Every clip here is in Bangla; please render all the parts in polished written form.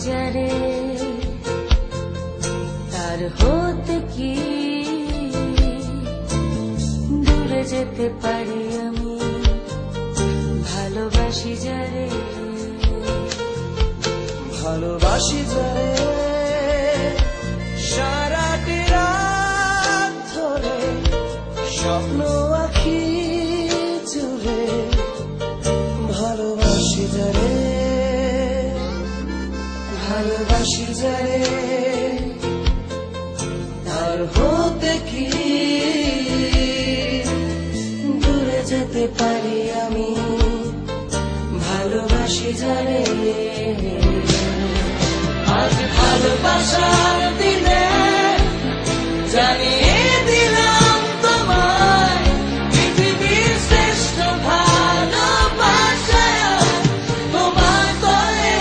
যারে তার হতে কি দূরে যেতে পারি আমি, ভালোবাসি যারে, ভালোবাসি যারে সারাটি রাত ধরে স্বপ্ন আঁকি জুড়ে, ভালোবাসি যারে, ভালোবাসি যারে তার হতে কি দূরে যেতে পারি আমি, ভালোবাসি যারে। আজ ভালোবাসার দিনে জানিয়ে দিলাম তোমায় পৃথিবীর শ্রেষ্ঠ ভালোবাসা তোমার তরে,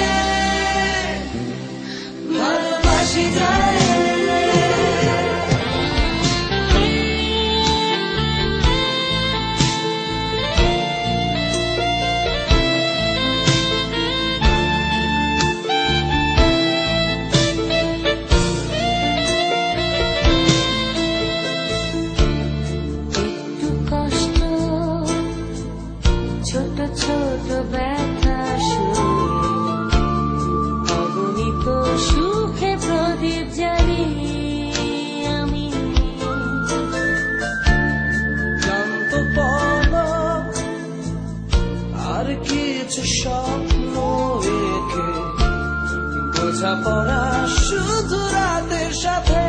ভালোবাসি যারে। ছোট ছোট ব্যথা শুয়ে অগণিত সুখে প্রদীপ জ্বালি আমি, ক্লান্ত পলক আর কিছু স্বপ্ন রেখে বোঝাপড়া শুধু রাতের সাথে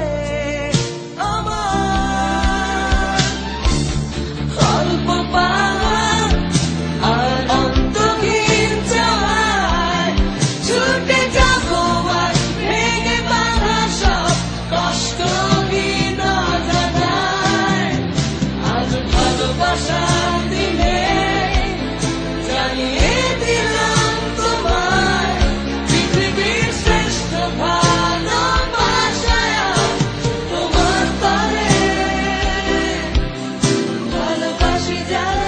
আমার অল্প পাওয়া আর অন্তহীন চাওয়ায় ছুটে যাবো আর ভেঙে বাঁধা সব কষ্টহীন জানায়। আজ ভালোবাসার দিনে জানিয়ে দিলাম তোমায় পৃথিবীর শ্রেষ্ঠ ভালোবাসা তোমার তরে, ভালোবাসি যারে।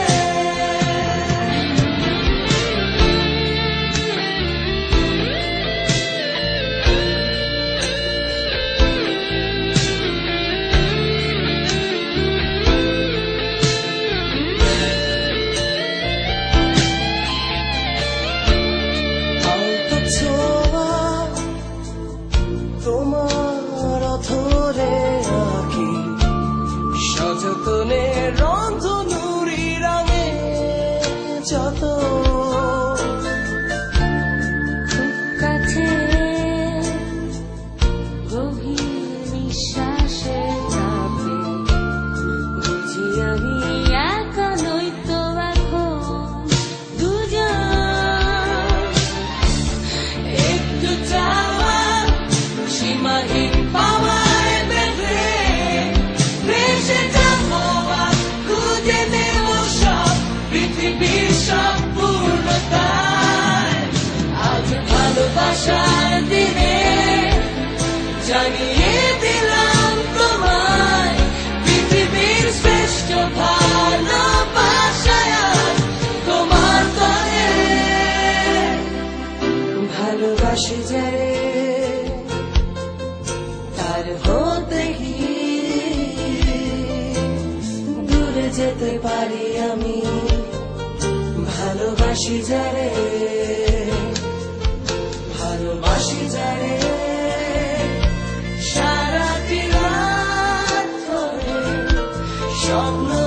তোমার অথরে আঁকি সযতনে রন্ধনুরি রঙে যত খুব কাছে গভীর নিঃশ্বাসে চাপে বুঝি আমি একা নই তো এখন দুজন, একটু চাওয়া সীমাহীন পাওয়ায় বেঁধে ভেসে যাবো আর খুঁজে নেব সব পৃথিবীর সম্পূর্ণতায়। আজ ভালোবাসার দিনে জানিয়ে দিলাম তোমায় পৃথিবীর শ্রেষ্ঠ ভালোবাসা তোমার তরে, ভালোবাসি যারে তার হতে কি দূরে যেতে পারি আমি, ভালোবাসি যারে, ভালোবাসি যারে সারাটি রাত ধরে স্বপ্ন